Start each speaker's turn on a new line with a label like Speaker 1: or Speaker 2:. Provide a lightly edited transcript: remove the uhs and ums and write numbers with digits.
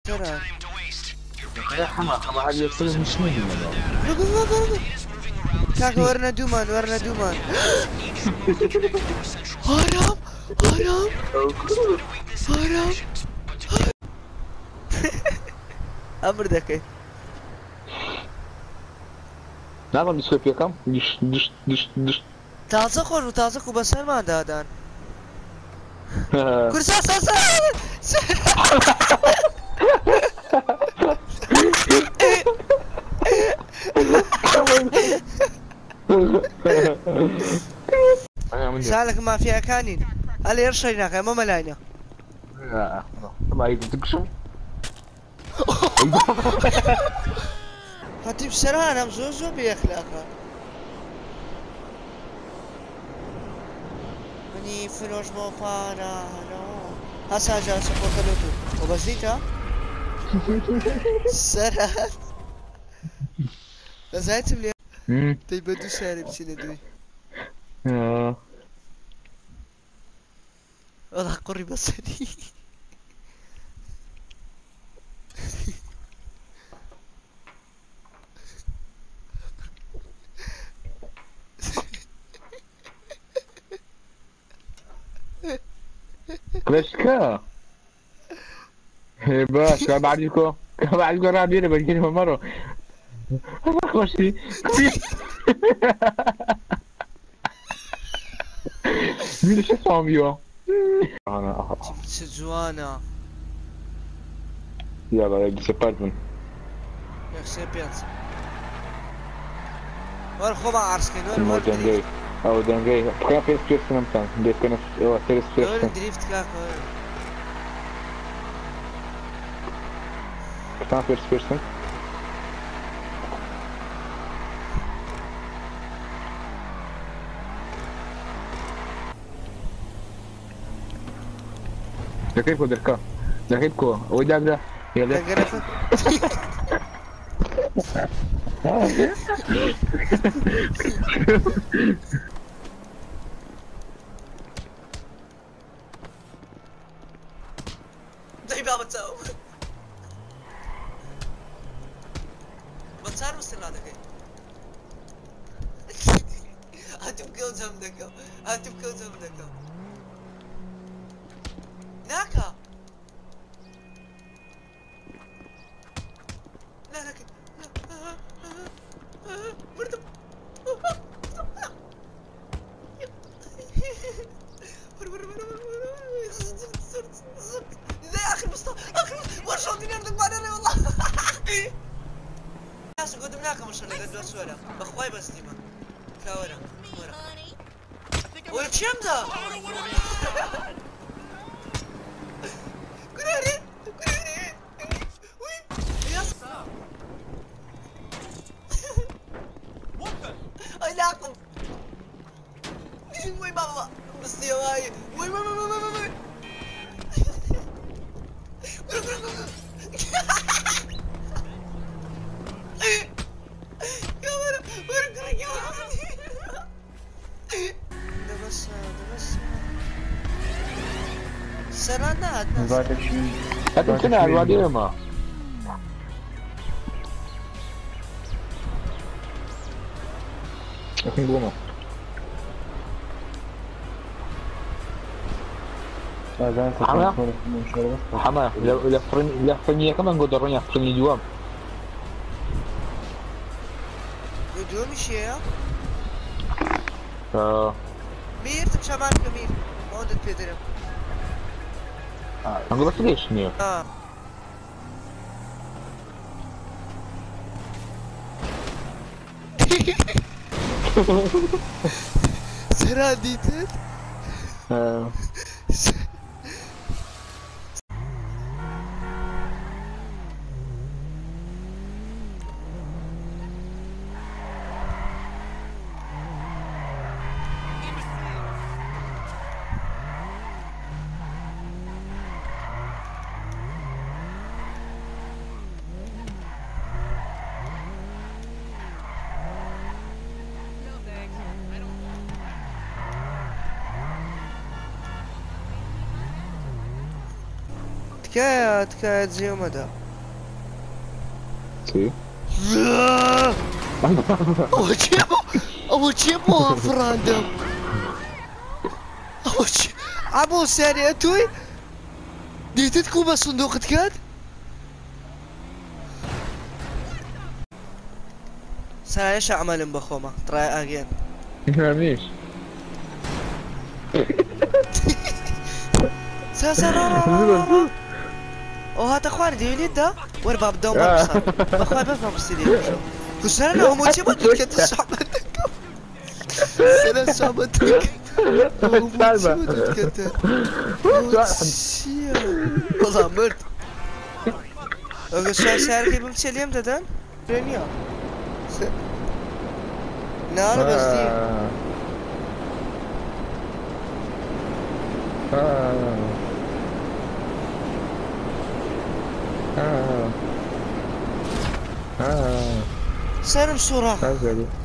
Speaker 1: يا حما عاد يصير مش نجم
Speaker 2: كاك ورنا دومان هرم امر دكي
Speaker 1: نعم نسوي فيها كم دش
Speaker 2: تازه خو بسر ما دادان كرسا سالك ما فيها كانين اللي يرشيناك ما ملاينا
Speaker 1: ما يدكشم
Speaker 2: هاتي بسرعة زوزو بأخلاقها مني فلوش بوفارا هسا جا سبورتلوتو وبزيتا سرعة لازايتم لي تيبدو ساري بسينا دوي والله قري بصري
Speaker 1: كلاشكا باش بعديكو رابيرة بجيني مرة خوشي مين شو صاميو انا
Speaker 2: سجوانا
Speaker 1: يلا ديسابارتمنت
Speaker 2: يا سيبيانس وين خوبا عرسكين وين
Speaker 1: دريفت او دنجاي بقى في سبيس نمتان دي كنا او تيرس سبيس
Speaker 2: وين دريفت كاك
Speaker 1: كان في سبيس دقيقة دركا دقيقة وداقة يلا
Speaker 2: داي بابا تاو بتصار مستنى دقيقة هتبكي وزمدك ناكا لا لكن برضو لا اخي مصطفى ورشة دينار دك بعد انا والله ناس قدمناك مش اللي قد ولا بخواي بس ديما كاورا ولا كم ذا كراري وين يا صاحبي اي لاقم وين بابا بس يا واي وين سرانات
Speaker 1: لكن كنا الوادي ما لكن بوما حما لا فرنية كمان قدرون يحفرني دوام
Speaker 2: دوام شيء مير تبشمان كمير ما عندك بيدرم
Speaker 1: أنا بس ليش نيو
Speaker 2: سرا ديتت تکایە جێمەدا
Speaker 1: چی؟
Speaker 2: ئەوە چێ بۆ فڕاندەم ئەوە چی ئەبۆ سیارەیە توی دیتت کو بە سندوقت کرد سایەشە ئەمەلم بەخۆمە تڕای ئاگێن
Speaker 1: هەمیش
Speaker 2: ئەو هاتە خوارد دەوێنێتدا وەرە با بدەم بەخوای بەس مەپرسی لێ کوسەرە هەمووچی بۆ دوکەتە شابەت دەکەم سەرە شابەت دەکەم چییە بەڵام مرد ئەگە شارەکەی بمچێ لێم دەدەن پێ نییە نانە بەستیە سرم سوراخ